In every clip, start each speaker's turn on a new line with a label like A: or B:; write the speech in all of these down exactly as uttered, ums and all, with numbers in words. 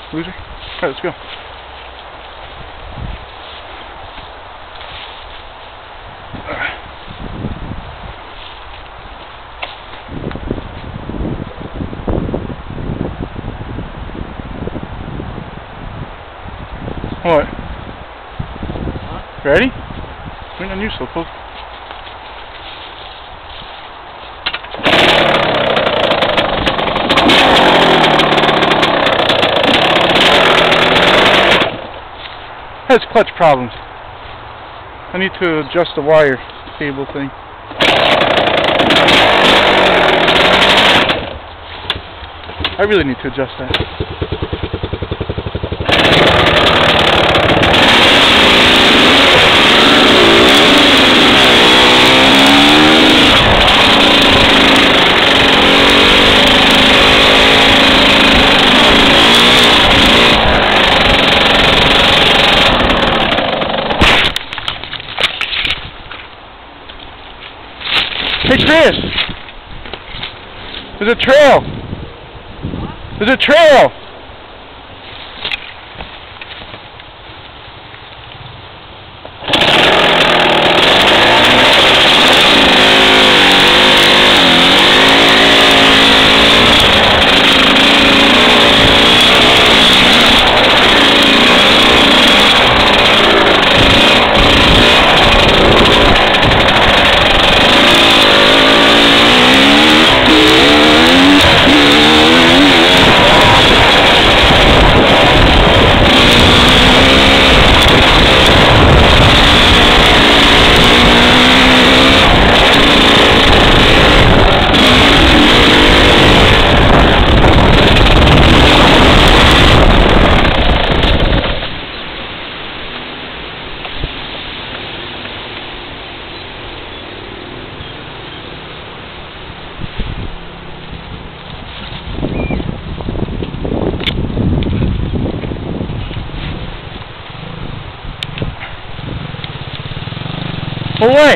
A: loser. Alright, let's go. What? Huh? Ready? Wait on you, so close. Has clutch problems. I need to adjust the wire cable thing. I really need to adjust that. Hey Chris! There's a trail! There's a trail! Pull away.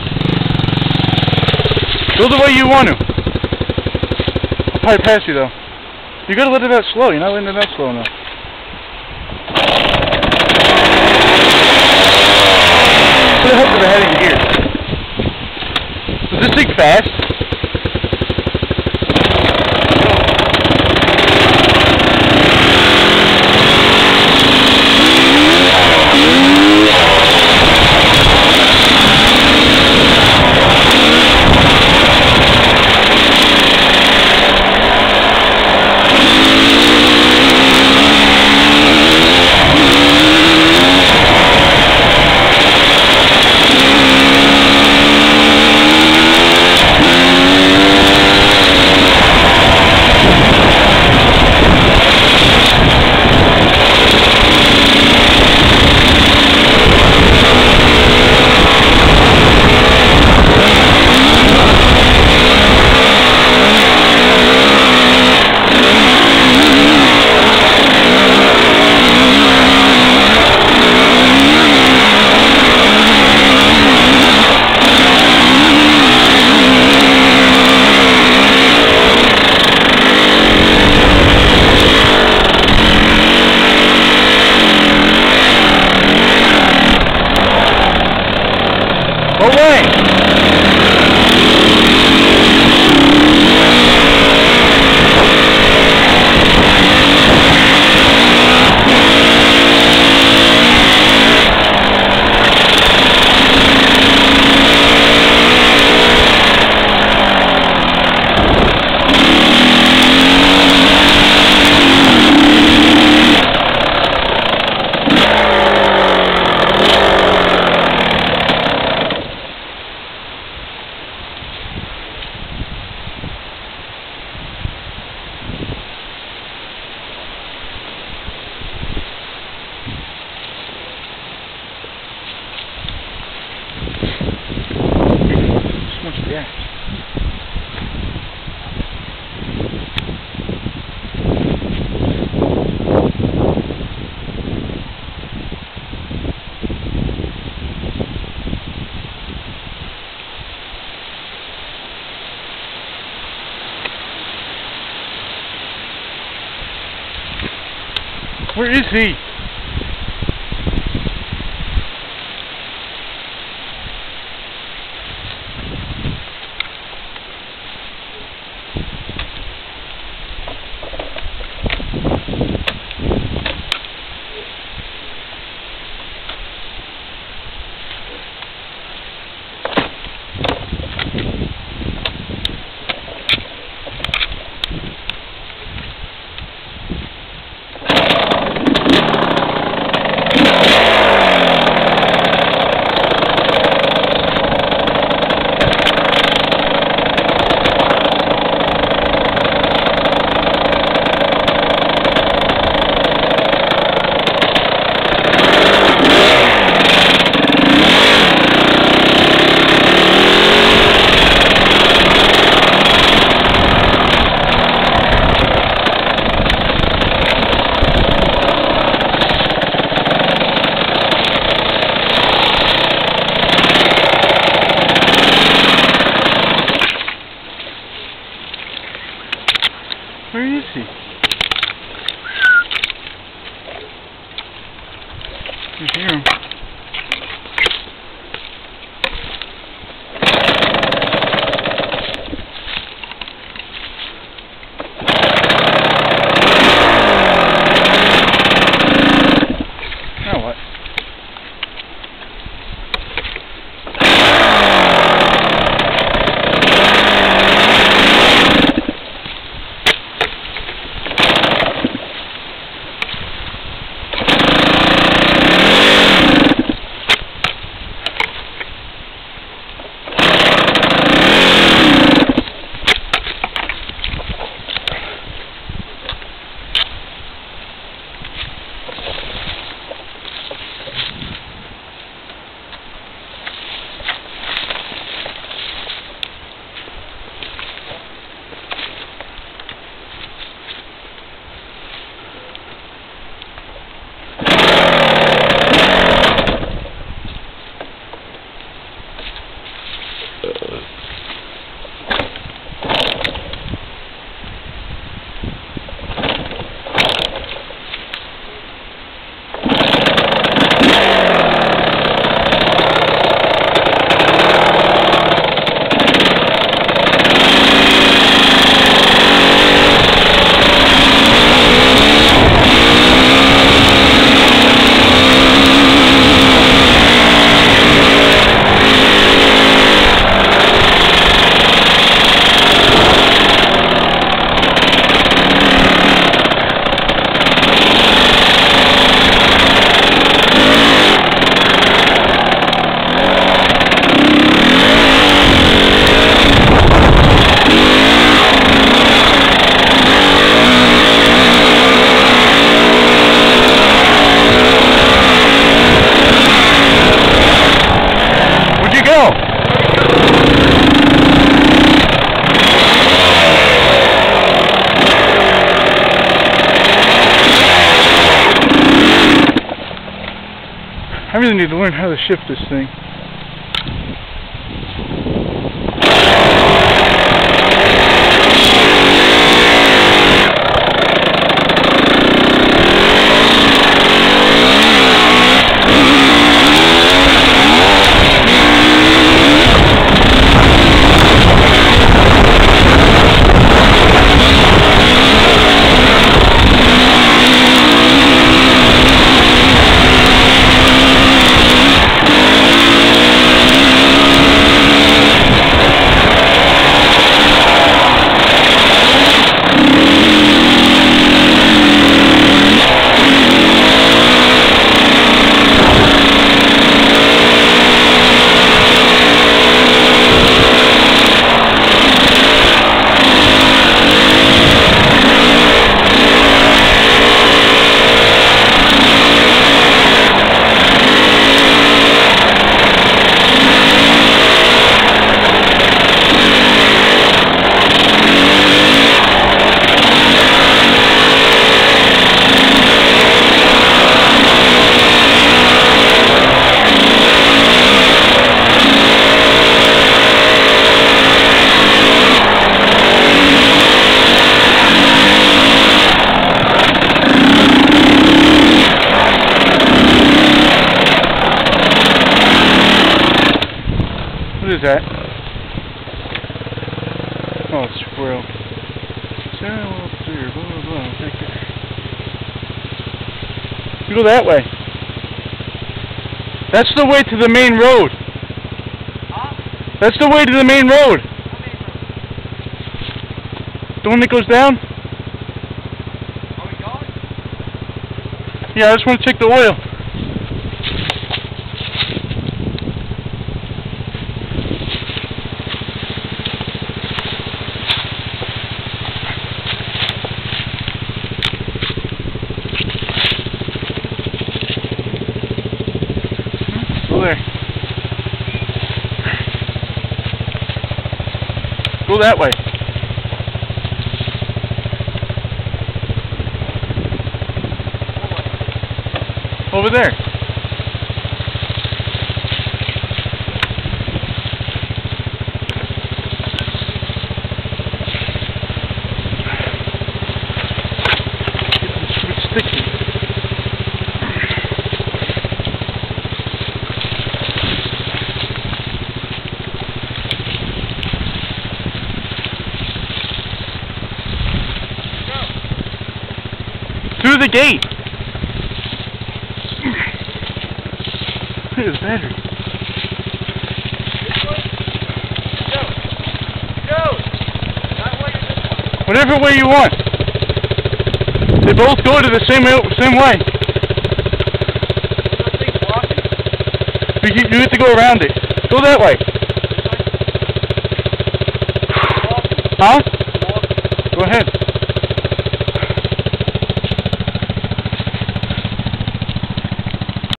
A: Go the way you want to. I'll probably pass you though. You gotta let it out slow. You're not letting it out slow enough. What the heck is the heading gear? Is this thing fast? Where is he? Where is he? I hear him. Now what? I really need to learn how to shift this thing. What is that? Oh, it's squirrel. Squirrel up there, blah, blah, blah. Take it. You go that way. That's the way to the main road.
B: Huh?
A: That's the way to the main road.
B: What main road?
A: The one that goes down?
B: Are we going?
A: Yeah, I just want to check the oil. Go there. Go that way. Over there. Get this stupid sticky. Through the gate. Look at his battery.
B: Go. Go. That way or this one?
A: Whatever way you want. They both go to the same same way.
B: This thing's blocking.
A: You, you have to go around it. Go that way.
B: This way?
A: Huh?
B: Walking.
A: Go ahead.